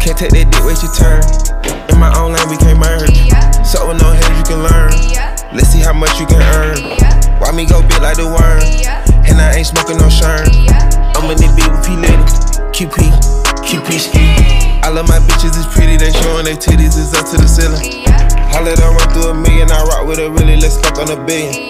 Can't take that dick, wait your turn. In my own lane, we can't merge. So with no hands, you can learn. Let's see how much you can earn. Why me go big like the worm? And I ain't smoking no shirt. I'm in the beat with P Litty. QP ski. I love my bitches, it's pretty. They showing their titties, it's up to the ceiling. I let her run through $1 million. I rock with her really, let's fuck on $1 billion.